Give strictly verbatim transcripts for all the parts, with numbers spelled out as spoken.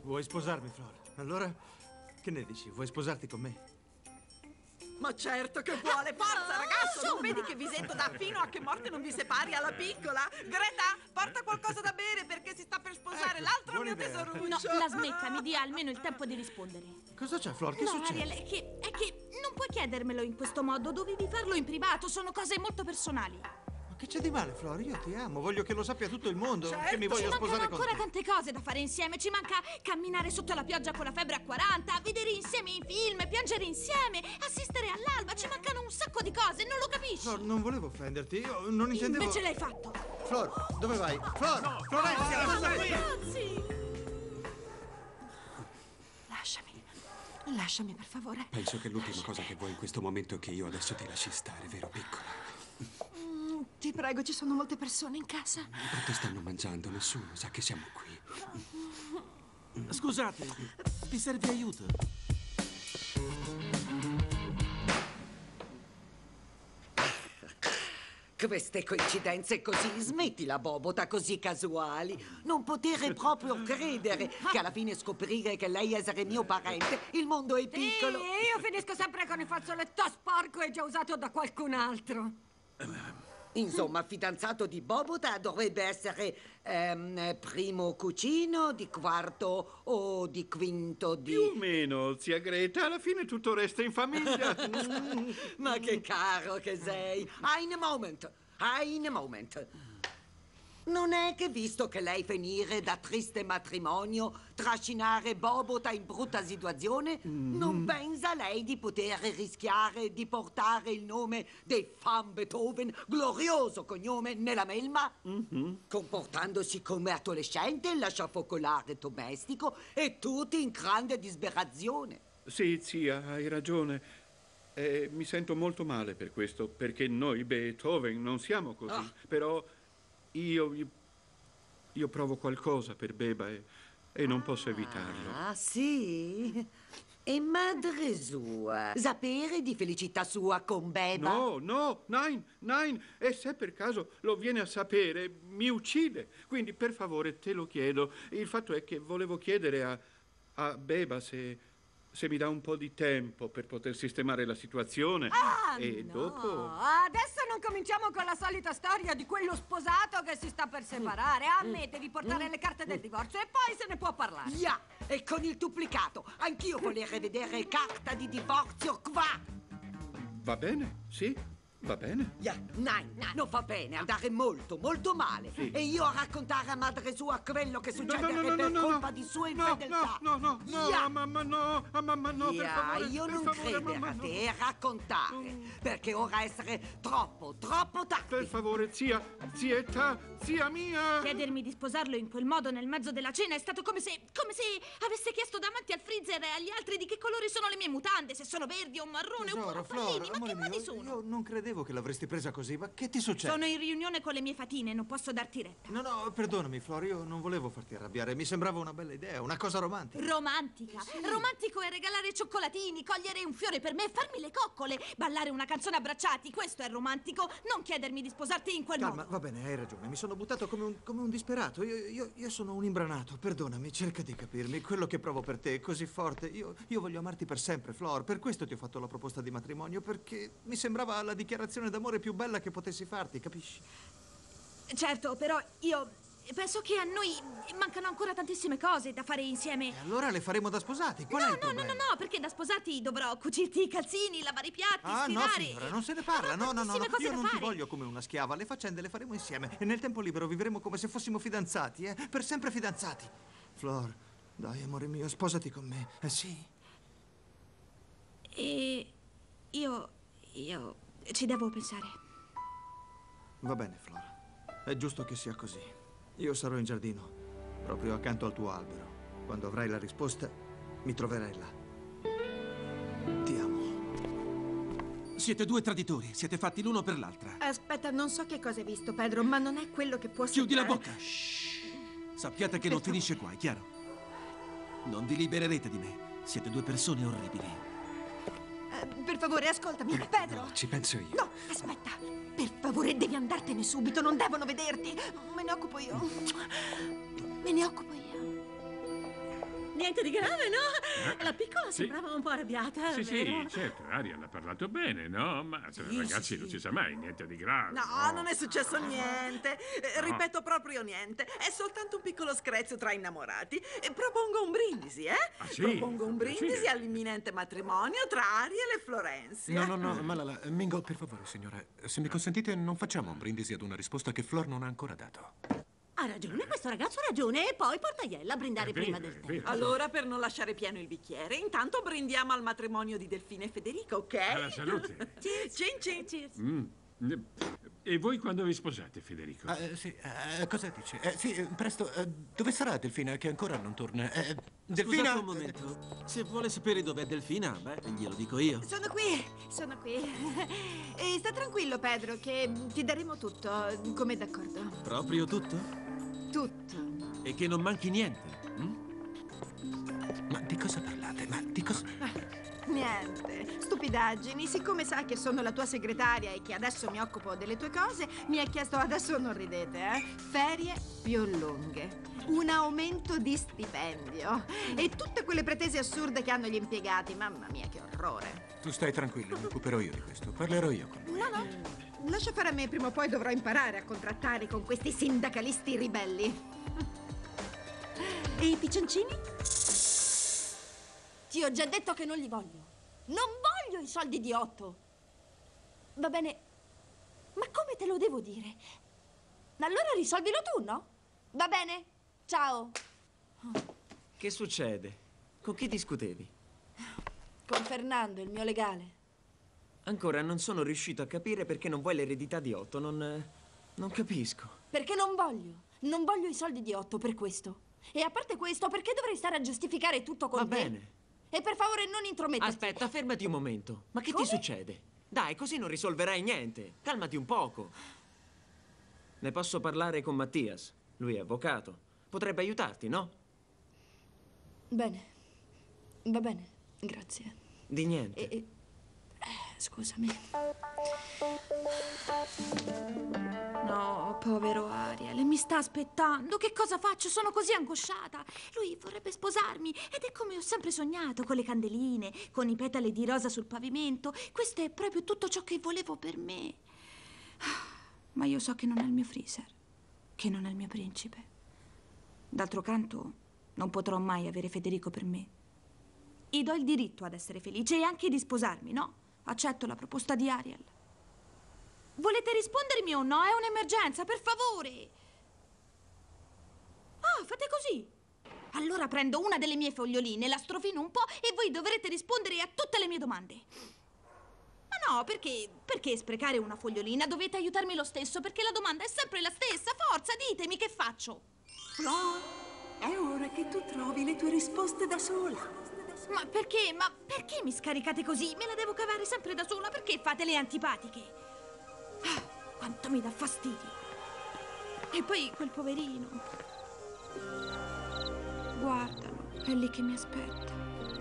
Vuoi sposarmi, Flor? Allora, che ne dici? Vuoi sposarti con me? Ma certo che vuole! Forza, ragazzo! Non vedi che vi sento da fino a che morte non vi separi alla piccola? Greta, porta qualcosa da bere perché si sta per sposare Ecco, l'altro buona mio idea. tesoruccio! No, la smetta, mi dia almeno il tempo di rispondere. Cosa c'è, Flor? Che no, succede? Ariel, è che, è che non puoi chiedermelo in questo modo. Dovevi farlo in privato, sono cose molto personali. Ma che c'è di male, Flor? Io ti amo, voglio che lo sappia tutto il mondo, Certo. che mi voglio Ci sposare mancano con ancora te. tante cose da fare insieme. Ci manca camminare sotto la pioggia con la febbre a quaranta, vedere insieme i film, piangere insieme, assistere all'alba. Ci mancano un sacco di cose, non lo capisci? Flor, non volevo offenderti, io non intendevo... Invece l'hai fatto. Flor, dove vai? Flor! No, Florenzia, cosa qui? Ragazzi! Lasciami, lasciami per favore. Penso che l'ultima cosa che vuoi in questo momento è che io adesso ti lasci stare, vero piccola? Mm, ti prego, ci sono molte persone in casa. Tutti stanno mangiando, nessuno sa che siamo qui. Scusate, vi serve aiuto? Queste coincidenze così, smettila, Bobota, così casuali. Non potere proprio credere che alla fine scoprire che lei essere mio parente, il mondo è piccolo. Sì, io finisco sempre con il fazzoletto sporco e già usato da qualcun altro. Insomma, fidanzato di Bobota dovrebbe essere ehm, primo cucino, di quarto o di quinto di... Più o meno, zia Greta, alla fine tutto resta in famiglia. Ma che caro che sei! Ein Moment, ein Moment. Non è che visto che lei finire da triste matrimonio, trascinare Bobota in brutta situazione, mm. non pensa lei di poter rischiare di portare il nome dei Van Beethoven, glorioso cognome, nella melma? Mm-hmm. Comportandosi come adolescente, lasciafocolare domestico e tutti in grande disperazione. Sì, zia, hai ragione. Eh, mi sento molto male per questo, perché noi Beethoven non siamo così. Ah. Però... Io, io, io provo qualcosa per Beba e, e non posso evitarlo. Ah, sì? E madre sua, sapere di felicità sua con Beba? No, no, nein, nein. E se per caso lo viene a sapere, mi uccide. Quindi, per favore, te lo chiedo. Il fatto è che volevo chiedere a, a Beba se... se mi dà un po' di tempo per poter sistemare la situazione. Ah, e no. dopo... Adesso non cominciamo con la solita storia di quello sposato che si sta per separare. A me devi portare le carte del divorzio e poi se ne può parlare. Ya, yeah, e con il duplicato. Anch'io volevo vedere carta di divorzio qua. Va bene, sì. Va bene. Ya, yeah, nein, non va bene, andare molto, molto male. Sì. E io a raccontare a madre sua quello che succede no, no, no, per no, colpa no. di sua infedeltà. No, no, no, no, yeah. mamma no, mamma no, yeah, per favore. Io per non favore, credere mamma, a te, no. raccontare, mm. perché ora essere troppo, troppo tardi. Per favore, zia, zietta, zia mia. Chiedermi di sposarlo in quel modo nel mezzo della cena è stato come se, come se avesse chiesto davanti al freezer e agli altri di che colore sono le mie mutande, se sono verdi o marrone Tesoro, oppure Flor, affallini, ma che mio, mani sono? Io non credevo che l'avresti presa così, ma che ti succede? Sono in riunione con le mie fatine, non posso darti retta. No, no, perdonami, Flor, io non volevo farti arrabbiare. Mi sembrava una bella idea, una cosa romantica. Romantica? Sì. Romantico è regalare cioccolatini, cogliere un fiore per me, farmi le coccole, ballare una canzone abbracciati. Questo è romantico, non chiedermi di sposarti in quel Calma, modo. va bene, hai ragione. Mi sono buttato come un, come un disperato. Io, io, io sono un imbranato, perdonami, cerca di capirmi. Quello che provo per te è così forte. Io, io voglio amarti per sempre, Flor. Per questo ti ho fatto la proposta di matrimonio, perché mi sembrava la dichiarazione d'amore più bella che potessi farti, capisci? Certo, però io penso che a noi mancano ancora tantissime cose da fare insieme. E allora le faremo da sposati? Qual no, è il no, no, problema? no, no, perché da sposati dovrò cucirti i calzini, lavare i piatti, ah, stirare. no, signora, non se ne parla. No, no, no, no. Io non fare. ti voglio come una schiava. Le faccende le faremo insieme e nel tempo libero vivremo come se fossimo fidanzati, eh? Per sempre fidanzati. Flor, dai, amore mio, sposati con me. Eh sì. E io io ci devo pensare. Va bene, Flor. È giusto che sia così. Io sarò in giardino, proprio accanto al tuo albero. Quando avrai la risposta, mi troverai là. Ti amo. Siete due traditori, siete fatti l'uno per l'altra. Aspetta, non so che cosa hai visto, Pedro, ma non è quello che può Chiudi sembrare. la bocca. Shh. Sappiate che non finisce qua, è chiaro? Non vi libererete di me. Siete due persone orribili. Uh, per favore, ascoltami, Pedro. No, ci penso io. No, aspetta. Per favore, devi andartene subito, non devono vederti. Me ne occupo io. Me ne occupo io. Niente di grave, no? La piccola sì. sembrava un po' arrabbiata, Sì, vero? sì, certo, Ariel ha parlato bene, no? Ma tra Sì, ragazzi sì, non sì. si sa mai, niente di grave. No, non è successo niente. Eh, No. Ripeto, proprio niente. È soltanto un piccolo screzio tra innamorati. E propongo un brindisi, eh? Ah, sì? Propongo un Fa brindisi piacere. all'imminente matrimonio tra Ariel e Florenzia. No, no, no, Malala, Mingo, per favore, signora. Se mi consentite, non facciamo un brindisi ad una risposta che Flor non ha ancora dato. Ha ragione, questo ragazzo ha ragione. E poi porta Iella a brindare È vero, prima è del vero. tempo. Allora, per non lasciare pieno il bicchiere, intanto brindiamo al matrimonio di Delfina e Federico, ok? Alla salute. Cin cin. Cheers. Mm. E voi quando vi sposate, Federico? Ah, eh, sì, eh, cosa dice? Eh, sì, eh, presto. eh, dove sarà Delfina, che ancora non torna? Eh, Delfina! Scusate un momento. Se vuole sapere dov'è Delfina, beh, glielo dico io. Sono qui, sono qui. E sta tranquillo, Pedro, che ti daremo tutto, come d'accordo. Proprio tutto? Tutto. E che non manchi niente? hm? Ma di cosa parlate? Ma di cosa... Niente, stupidaggini. Siccome sa che sono la tua segretaria e che adesso mi occupo delle tue cose, mi ha chiesto, adesso non ridete, eh? Ferie più lunghe, un aumento di stipendio e tutte quelle pretese assurde che hanno gli impiegati. Mamma mia, che orrore. Tu stai tranquillo, mi occuperò io di questo. Parlerò io con lui. No, no, lascia fare a me, prima o poi dovrò imparare a contrattare con questi sindacalisti ribelli. E i piccioncini? Ti ho già detto che non li voglio. Non voglio i soldi di Otto. Va bene, ma come te lo devo dire? Allora risolvilo tu, no? Va bene, ciao. Che succede? Con chi discutevi? Con Fernando, il mio legale. Ancora non sono riuscito a capire perché non vuoi l'eredità di Otto. Non... non capisco. Perché non voglio. Non voglio i soldi di Otto per questo. E a parte questo, perché dovrei stare a giustificare tutto con Va te? bene. E per favore non intrometterti. Aspetta, fermati un momento. Ma che Come? ti succede? Dai, così non risolverai niente. Calmati un poco. Ne posso parlare con Mattias. Lui è avvocato. Potrebbe aiutarti, no? Bene. Va bene. Grazie. Di niente. E, e- eh, scusami. No, povero Ariel, mi sta aspettando. Che cosa faccio? Sono così angosciata. Lui vorrebbe sposarmi ed è come ho sempre sognato, con le candeline, con i petali di rosa sul pavimento. Questo è proprio tutto ciò che volevo per me. Ma io so che non è il mio freezer, che non è il mio principe. D'altro canto, non potrò mai avere Federico per me. Gli do il diritto ad essere felice e anche di sposarmi, no? Accetto la proposta di Ariel. Volete rispondermi o no? È un'emergenza, per favore! Ah, fate così! Allora prendo una delle mie foglioline, la strofino un po' e voi dovrete rispondere a tutte le mie domande. Ma no, perché, perché sprecare una fogliolina? Dovete aiutarmi lo stesso, perché la domanda è sempre la stessa. Forza, ditemi che faccio. Flor, è ora che tu trovi le tue risposte da sola. Ma perché? Ma perché mi scaricate così? Me la devo cavare sempre da sola? Perché fate le antipatiche? Ah, quanto mi dà fastidio. E poi quel poverino. Guardalo, è lì che mi aspetta.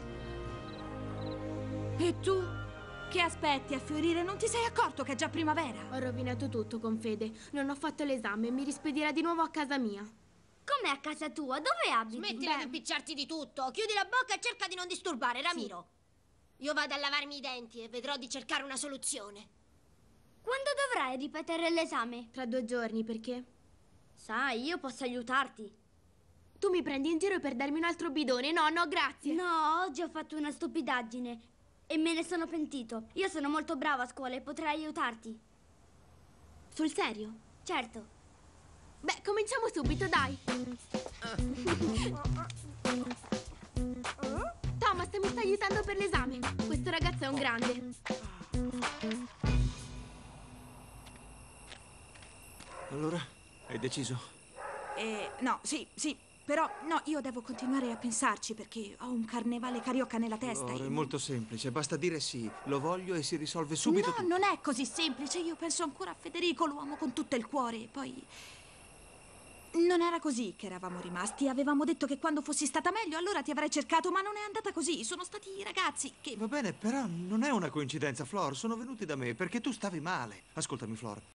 E tu? Che aspetti a fiorire? Non ti sei accorto che è già primavera? Ho rovinato tutto con Fede. Non ho fatto l'esame e mi rispedirà di nuovo a casa mia. Come a casa tua? Dove abiti? Smettila Beh, di impicciarti di tutto. Chiudi la bocca e cerca di non disturbare, Ramiro. Io vado a lavarmi i denti e vedrò di cercare una soluzione. Quando dovrai ripetere l'esame? Tra due giorni, perché? Sai, io posso aiutarti. Tu mi prendi in giro per darmi un altro bidone? No, no, grazie. No, oggi ho fatto una stupidaggine e me ne sono pentito. Io sono molto brava a scuola e potrei aiutarti. Sul serio? Certo. Beh, cominciamo subito, dai. Thomas mi sta aiutando per l'esame. Questo ragazzo è un grande. Allora, hai deciso? Eh, no, sì, sì. Però, no, io devo continuare a pensarci perché ho un carnevale carioca nella testa. Allora, e- è molto semplice, basta dire sì, lo voglio e si risolve subito No, tutto. non è così semplice. Io penso ancora a Federico, lo amo con tutto il cuore. E poi... non era così che eravamo rimasti. Avevamo detto che quando fossi stata meglio, allora ti avrei cercato, ma non è andata così. Sono stati i ragazzi che... Va bene, però non è una coincidenza, Flor. Sono venuti da me perché tu stavi male. Ascoltami, Flor.